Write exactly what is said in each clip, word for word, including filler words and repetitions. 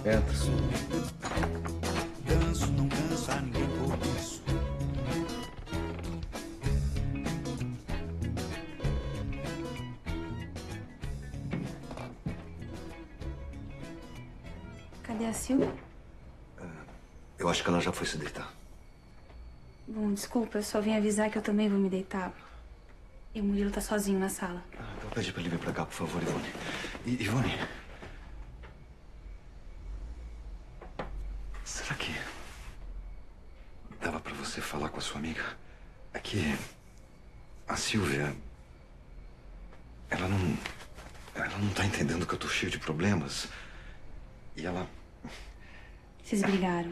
Entra. Danço, não cansa ninguém por isso. Cadê a Silvia? Eu acho que ela já foi se deitar. Bom, desculpa, eu só vim avisar que eu também vou me deitar. E o Murilo tá sozinho na sala. Ah, então pede pra ele vir pra cá, por favor, Ivone. I Ivone. Será que dava pra você falar com a sua amiga? É que a Silvia, ela não, ela não tá entendendo que eu tô cheio de problemas. E ela... Vocês brigaram?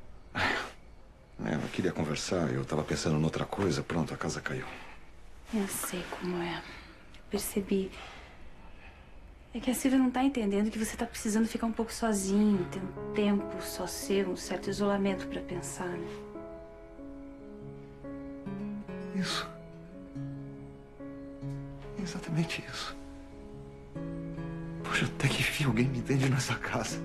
É, ela queria conversar, eu tava pensando em outra coisa, pronto, a casa caiu. Eu sei como é. Percebi. É que a Silvia não tá entendendo que você tá precisando ficar um pouco sozinho, ter um tempo só seu, um certo isolamento pra pensar, né? Isso. Exatamente isso. Poxa, até que enfim alguém me entende nessa casa.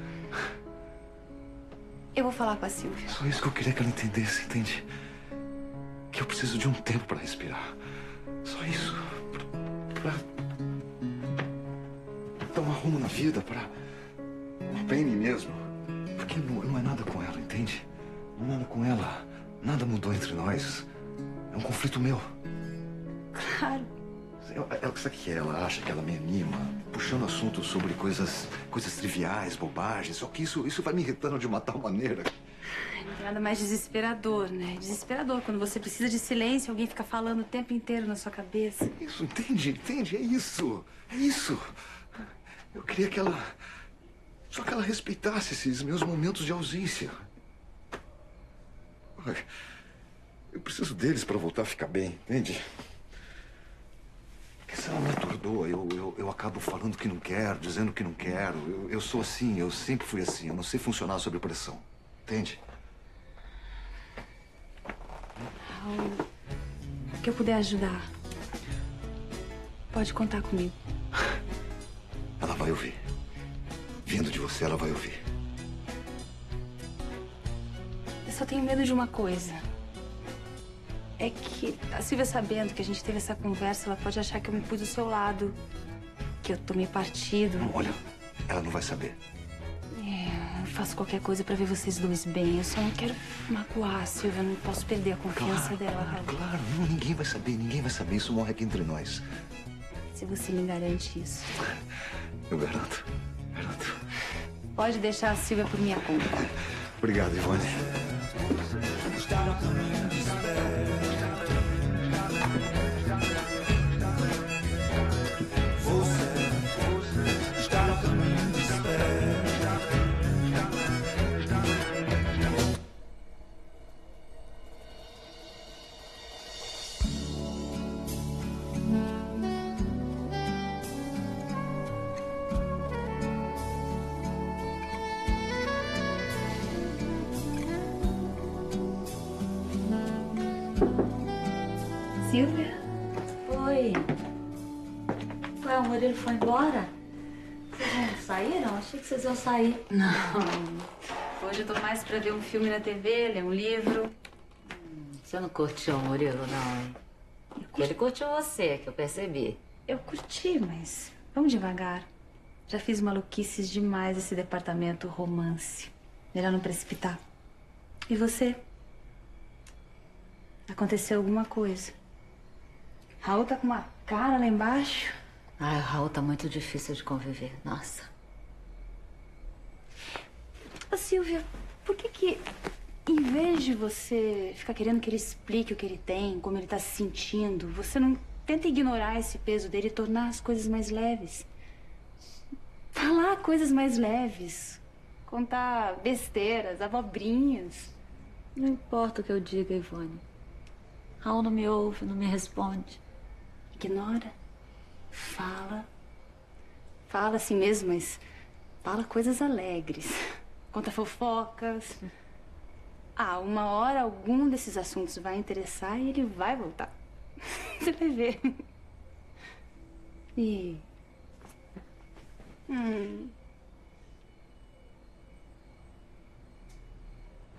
Eu vou falar com a Silvia. Só isso que eu queria que ela entendesse, entende? Que eu preciso de um tempo pra respirar. Só isso. Pra... dar um rumo na vida, pra... pra em mim mesmo. Porque não, não é nada com ela, entende? Não é nada com ela. Nada mudou entre nós. É um conflito meu. Claro. Ela, sabe o que é? Ela acha que ela me anima, puxando assuntos sobre coisas, coisas triviais, bobagens. Só que isso, isso vai me irritando de uma tal maneira. Ai, não tem nada mais desesperador, né? Desesperador quando você precisa de silêncio e alguém fica falando o tempo inteiro na sua cabeça. Isso, entende? Entende? É isso. É isso. Eu queria que ela... Só que ela respeitasse esses meus momentos de ausência. Eu preciso deles pra voltar a ficar bem, entende? Porque se ela me atordoa, eu, eu, eu acabo falando que não quero, dizendo que não quero. Eu, eu sou assim, eu sempre fui assim. Eu não sei funcionar sob pressão. Entende? Raul, o que eu puder ajudar, pode contar comigo. Ela vai ouvir. Vindo de você, ela vai ouvir. Eu só tenho medo de uma coisa. É que a Silvia, sabendo que a gente teve essa conversa, ela pode achar que eu me pus do seu lado. Que eu tomei partido. Não, olha, ela não vai saber. É, eu faço qualquer coisa pra ver vocês dois bem. Eu só não quero magoar a Silvia. Eu não posso perder a confiança Claro, dela, claro, Raul. claro. Não, ninguém vai saber, ninguém vai saber. Isso morre aqui entre nós. Se você me garante isso. Eu garanto, garanto. Pode deixar a Silvia por minha conta. Obrigado, Ivone. Está no caminho de espera. Você está no caminho de espera. Silvia? Oi. Ué, o Murilo foi embora? Vocês não saíram? Achei que vocês iam sair. Não. Hoje eu tô mais pra ver um filme na T V, ler um livro. Você não curtiu o Murilo, não, hein? Ele curtiu você, que eu percebi. Eu curti, mas vamos devagar. Já fiz maluquices demais esse departamento romance. Melhor não precipitar. E você? Aconteceu alguma coisa? Raul tá com uma cara lá embaixo. Ai, o Raul tá muito difícil de conviver. Nossa. Ô, Silvia, por que que, em vez de você ficar querendo que ele explique o que ele tem, como ele tá se sentindo, você não tenta ignorar esse peso dele e tornar as coisas mais leves? Falar coisas mais leves. Contar besteiras, abobrinhas. Não importa o que eu diga, Ivone. Raul não me ouve, não me responde. Ignora. Fala. Fala assim mesmo, mas fala coisas alegres. Conta fofocas. Ah, uma hora algum desses assuntos vai interessar e ele vai voltar. Você vai ver. E... Hum...